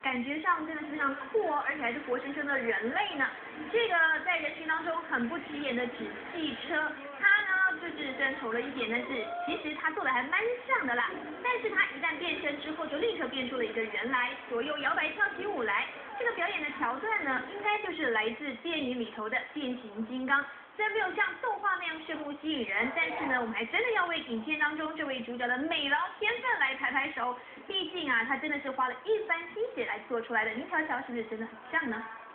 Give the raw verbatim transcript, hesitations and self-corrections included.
感觉上真的是非常酷哦，而且还是活生生的人类呢。这个在人群当中很不起眼的纸汽车，它呢就是虽然丑了一点，但是其实它做的还蛮像的啦。但是它一旦变身之后，就立刻变出了一个人来，左右摇摆跳起舞来。这个表演的桥段呢，应该就是来自电影里头的变形金刚。虽然没有像动画那样炫目吸引人，但是呢，我们还真的要为影片当中这位主角的美劳天分来拍拍手。毕竟啊，他真的是花了一番心血来做出来的。您瞧瞧，是不是真的很像呢？